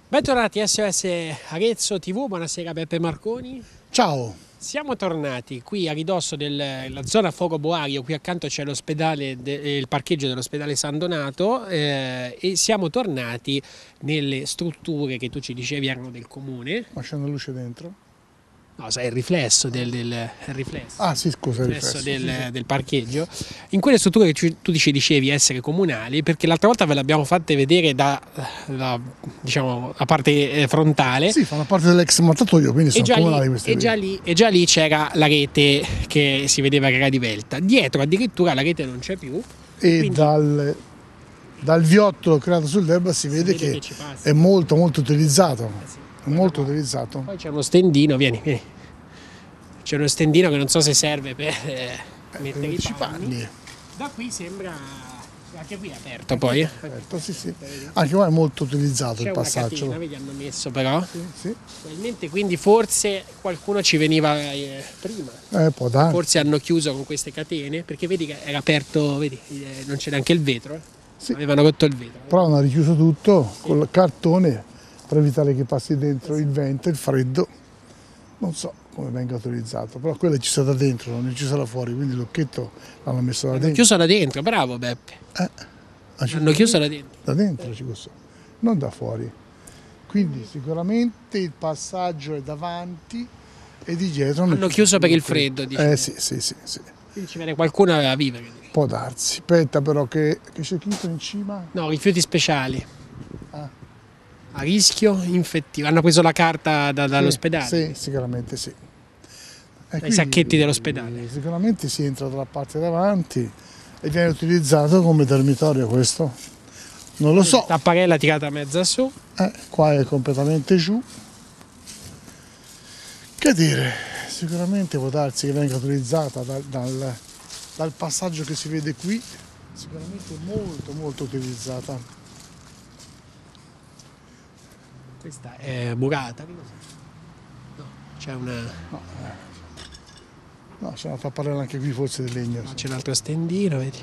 Bentornati a SOS Arezzo TV, buonasera Beppe Marconi. Ciao. Siamo tornati qui a ridosso della zona Foro Boario, qui accanto c'è l'ospedale, il parcheggio dell'ospedale San Donato e siamo tornati nelle strutture che tu ci dicevi erano del comune. Ma c'è una luce dentro? No, sai, il riflesso il riflesso. Ah sì, scusa, il riflesso riflesso del parcheggio, in quelle strutture che tu ci dicevi essere comunali, perché l'altra volta ve le abbiamo fatte vedere diciamo, la parte frontale. Sì, fanno parte dell'ex mattatoio, quindi sono comunali queste e già lì c'era la rete che si vedeva che era divelta. Dietro addirittura la rete non c'è più. E quindi dal viottolo creato sull'erba si vede che è molto utilizzato. Sì. Molto utilizzato. Poi c'è uno stendino, vieni. C'è uno stendino che non so se serve per mettere i panni. Da qui sembra, anche qui è aperto poi. Aperto, sì. Anche qua è molto utilizzato il passaggio. C'è una catena, vedi, hanno messo però. Sì. Probabilmente quindi forse qualcuno ci veniva prima. Può darsi. Forse hanno chiuso con queste catene, perché vedi che era aperto, vedi, non c'è neanche il vetro. Sì. Avevano rotto il vetro. Però hanno richiuso tutto con il cartone per evitare che passi dentro il vento, il freddo. Non so come venga utilizzato, però quello è chiuso da dentro, non è chiuso da fuori, quindi il lucchetto l'hanno messo da dentro. Chiuso da dentro, bravo Beppe. Hanno chiuso da dentro. Da dentro, non da fuori. Quindi sicuramente il passaggio è davanti e di dietro hanno chiuso per il freddo, dice. Sì. Quindi ci vede qualcuno a vivere. Può darsi. Aspetta però che c'è scritto in cima. No, rifiuti speciali. A rischio infettivo. Hanno preso la carta dall'ospedale? Sì, sicuramente sì. I sacchetti dell'ospedale. Sicuramente si entra dalla parte davanti e viene utilizzato come dormitorio questo. Non lo so. Tapparella tirata mezza su. Qua è completamente giù. Che dire, sicuramente può darsi che venga utilizzata dal passaggio che si vede qui, sicuramente molto utilizzata. Questa è murata. No, c'è una. No, c'è una tapparella anche qui, forse di legno. No, c'è un altro stendino, vedi.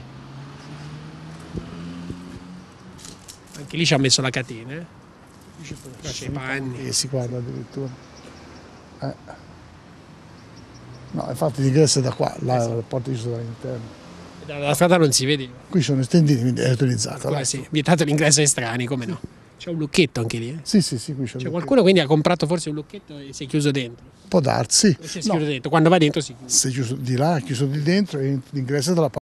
Anche lì ci ha messo la catena, c'è i panni. E si guarda addirittura. No, infatti l'ingresso è da qua, là la porta chiusa dall'interno. Dalla strada non si vedeva. Qui sono i stendini, quindi è utilizzata. Sì, vietato l'ingresso ai estranei, come no? C'è un lucchetto anche lì. Sì, qui c'è qualcuno quindi ha comprato forse un lucchetto e si è chiuso dentro. Può darsi. Si chiude dentro. Quando va dentro si chiude. Si è chiuso di là, è chiuso di dentro e l'ingresso è dalla parte.